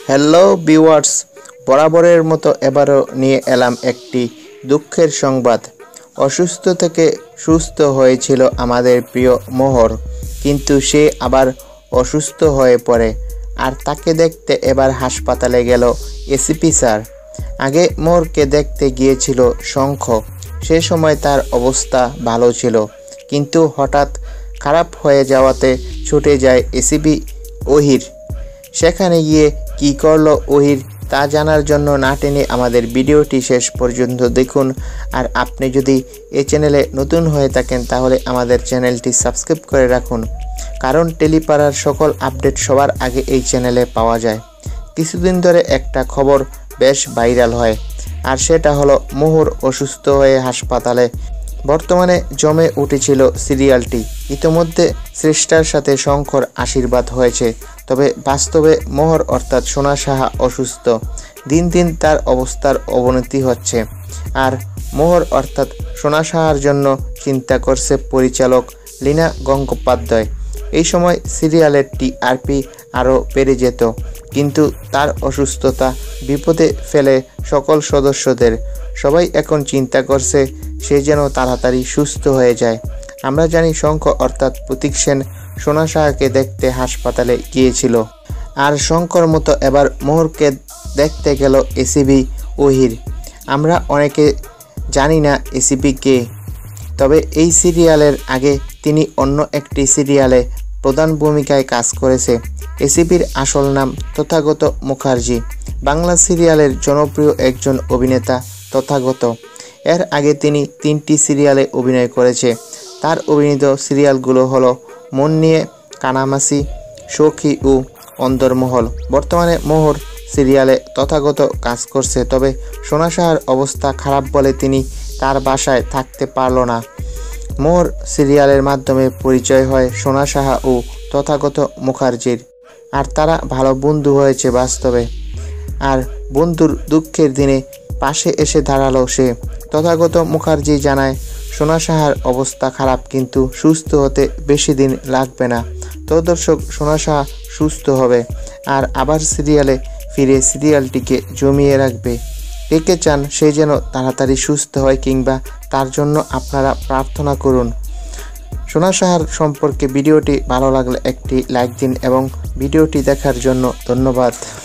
Hello viewers, বরাবরের মতো এবারও নিয়ে এলাম একটি দুঃখের সংবাদ। অসুস্থ থেকে সুস্থ হয়েছিল আমাদের প্রিয় মোহর, কিন্তু সে আবার অসুস্থ হয়ে পড়ে। আর তাকে দেখতে এবার হাসপাতালে গেল এসিপি স্যার। আগে মোহরকে দেখতে গিয়েছিল শঙ্খ। সে সময় তার অবস্থা ভালো ছিল, কিন্তু হঠাৎ খারাপ হয়ে যাওয়াতে ছুটে যায় এসিপি ওহির। সেখানে গিয়ে কি করলো ওহির তা জানার জন্য না টেনে আমাদের ভিডিওটি শেষ পর্যন্ত দেখুন। আর আপনি যদি এই চ্যানেলে নতুন হয়ে থাকেন তাহলে আমাদের চ্যানেলটি সাবস্ক্রাইব করে রাখুন, কারণ টেলিপাড়ার সকল আপডেট সবার আগে এই চ্যানেলে পাওয়া যায়। কিছুদিন ধরে একটা খবর বেশ ভাইরাল হয়, আর সেটা হলো মোহর অসুস্থ হয়ে হাসপাতালে। বর্তমানে জমে উঠেছিল সিরিয়ালটি। ইতিমধ্যে সৃষ্টার সাথে শঙ্কর আশীর্বাদ হয়েছে, তবে বাস্তবে মোহর অর্থাৎ সোনা সাহা অসুস্থ। দিন দিন তার অবস্থার অবনতি হচ্ছে। আর মোহর অর্থাৎ সোনা সাহার জন্য চিন্তা করছে পরিচালক লীনা গঙ্গোপাধ্যায়। এই সময় সিরিয়ালের টিআরপি আরও বেড়ে যেত, কিন্তু তার অসুস্থতা বিপদে ফেলে সকল সদস্যদের। সবাই এখন চিন্তা করছে সে যেন তাড়াতাড়ি সুস্থ হয়ে যায়। আমরা জানি শঙ্খ অর্থাৎ প্রতীক সেন সোনা সাহাকে দেখতে হাসপাতালে গিয়েছিল, আর শঙ্কর মতো এবার মোহরকে দেখতে গেল এসিপি ওহির। আমরা অনেকে জানি না এসিপি কে, তবে এই সিরিয়ালের আগে তিনি অন্য একটি সিরিয়ালে প্রধান ভূমিকায় কাজ করেছে। এসিপির আসল নাম তথাগত মুখার্জি। বাংলা সিরিয়ালের জনপ্রিয় একজন অভিনেতা তথাগত। এর আগে তিনি 3টি সিরিয়ালে অভিনয় করেছে। তার অভিনীত সিরিয়ালগুলো হলো মন নিয়ে, কানামাসি, সখী ও অন্দরমহল। বর্তমানে মোহর সিরিয়ালে তথাগত কাজ করছে, তবে সোনা সাহার অবস্থা খারাপ বলে তিনি তার বাসায় থাকতে পারল না। মোহর সিরিয়ালের মাধ্যমে পরিচয় হয় সোনা সাহা ও তথাগত মুখার্জির, আর তারা ভালো বন্ধু হয়েছে বাস্তবে। আর বন্ধুর দুঃখের দিনে পাশে এসে দাঁড়ালো সে। তথাগত মুখার্জি জানায় সোনা সাহার অবস্থা খারাপ, কিন্তু সুস্থ হতে বেশি দিন লাগবে না। তো দর্শক, সোনা সাহা সুস্থ হবে আর আবার সিরিয়ালে ফিরে সিরিয়ালটিকে জমিয়ে রাখবে। কে চান সে যেন তাড়াতাড়ি সুস্থ হয়, কিংবা তার জন্য আপনারা প্রার্থনা করুন। সোনা সাহার সম্পর্কে ভিডিওটি ভালো লাগলে একটি লাইক দিন এবং ভিডিওটি দেখার জন্য ধন্যবাদ।